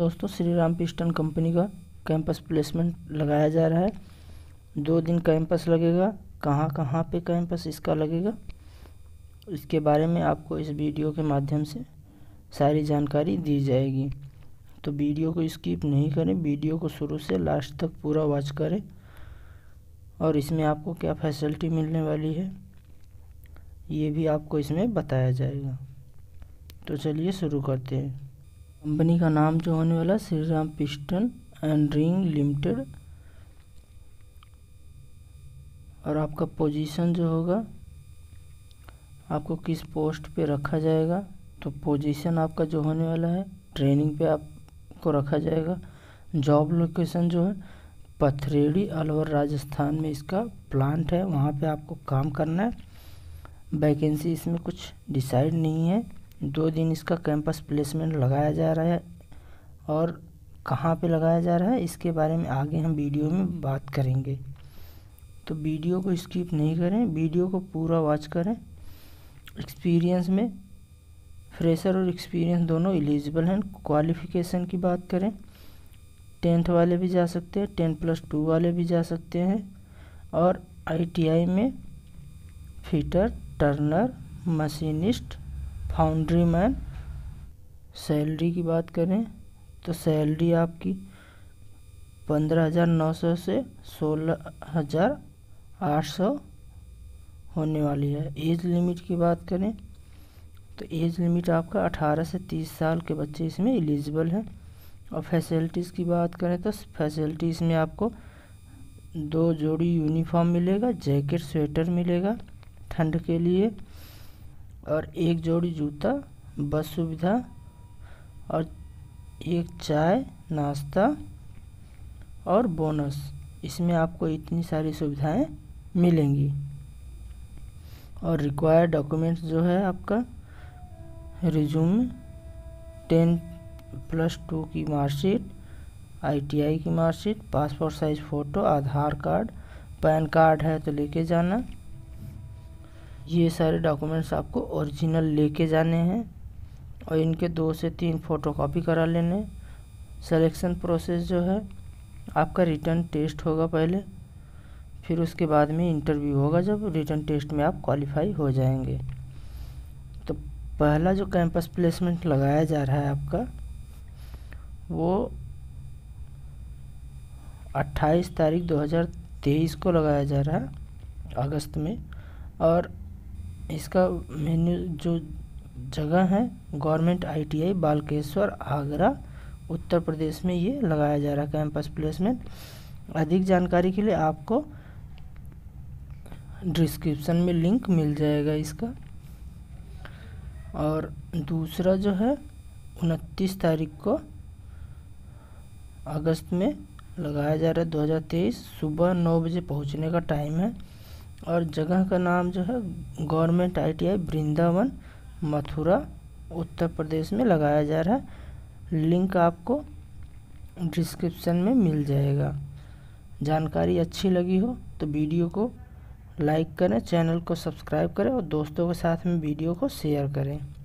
दोस्तों, Shri Ram piston company का campus placement लगाया जा रहा है। 2 दिन कैंपस लगेगा। कहाँ कहाँ पे कैंपस इसका लगेगा, इसके बारे में आपको इस वीडियो के माध्यम से सारी जानकारी दी जाएगी। तो वीडियो को स्किप नहीं करें, वीडियो को शुरू से लास्ट तक पूरा वॉच करें और इसमें आपको क्या फैसिलिटी मिलने वाली है ये भी आपको इसमें बताया जाएगा। तो चलिए शुरू करते हैं। कंपनी का नाम जो होने वाला Shri Ram piston and ring limited, और आपका पोजीशन जो होगा, आपको किस पोस्ट पे रखा जाएगा। तो पोजीशन आपका जो होने वाला है, ट्रेनिंग पे आपको रखा जाएगा। जॉब लोकेशन जो है पथरेड़ी अलवर राजस्थान में इसका प्लांट है, वहाँ पे आपको काम करना है। वैकेंसी इसमें कुछ डिसाइड नहीं है। 2 दिन इसका कैंपस प्लेसमेंट लगाया जा रहा है और कहाँ पे लगाया जा रहा है इसके बारे में आगे हम वीडियो में बात करेंगे। तो वीडियो को स्किप नहीं करें, वीडियो को पूरा वॉच करें। एक्सपीरियंस में फ्रेशर और एक्सपीरियंस दोनों एलिजिबल हैं। क्वालिफ़िकेशन की बात करें, 10th वाले भी जा सकते हैं, 10+2 वाले भी जा सकते हैं, और ITI में fitter, turner, machinist, foundry man. Salary की बात करें तो सैलरी आपकी 15,900 से 16,800 होने वाली है। एज लिमिट की बात करें तो एज लिमिट आपका 18 से 30 साल के बच्चे इसमें एलिजिबल हैं। और फैसिलिटीज़ की बात करें तो फैसिलिटीज़ में आपको 2 जोड़ी यूनिफॉर्म मिलेगा, जैकेट स्वेटर मिलेगा ठंड के लिए, और 1 जोड़ी जूता, बस सुविधा, और 1 चाय नाश्ता और बोनस। इसमें आपको इतनी सारी सुविधाएं मिलेंगी। और रिक्वायर्ड डॉक्यूमेंट्स जो है आपका रिज्यूम, 10+2 की मार्कशीट, ITI की marksheet, passport size photo, Aadhaar card, PAN card है तो लेके जाना। ये सारे डॉक्यूमेंट्स आपको ओरिजिनल लेके जाने हैं और इनके 2 से 3 फ़ोटोकॉपी करा लेने। सिलेक्शन प्रोसेस जो है आपका रिटन टेस्ट होगा पहले, फिर उसके बाद में इंटरव्यू होगा जब रिटन टेस्ट में आप क्वालिफाई हो जाएंगे। तो पहला जो कैंपस प्लेसमेंट लगाया जा रहा है आपका, वो 28 तारीख 2023 को लगाया जा रहा है, अगस्त में। और इसका मेन्यू जो जगह है गवर्नमेंट ITI बालकेश्वर, आगरा, उत्तर प्रदेश में ये लगाया जा रहा है कैंपस प्लेसमेंट। अधिक जानकारी के लिए आपको डिस्क्रिप्शन में लिंक मिल जाएगा इसका। और दूसरा जो है 29 तारीख को अगस्त में लगाया जा रहा है 2023, सुबह 9 बजे पहुंचने का टाइम है। और जगह का नाम जो है गवर्नमेंट ITI वृंदावन, मथुरा, उत्तर प्रदेश में लगाया जा रहा है। लिंक आपको डिस्क्रिप्शन में मिल जाएगा। जानकारी अच्छी लगी हो तो वीडियो को लाइक करें, चैनल को सब्सक्राइब करें और दोस्तों के साथ में वीडियो को शेयर करें।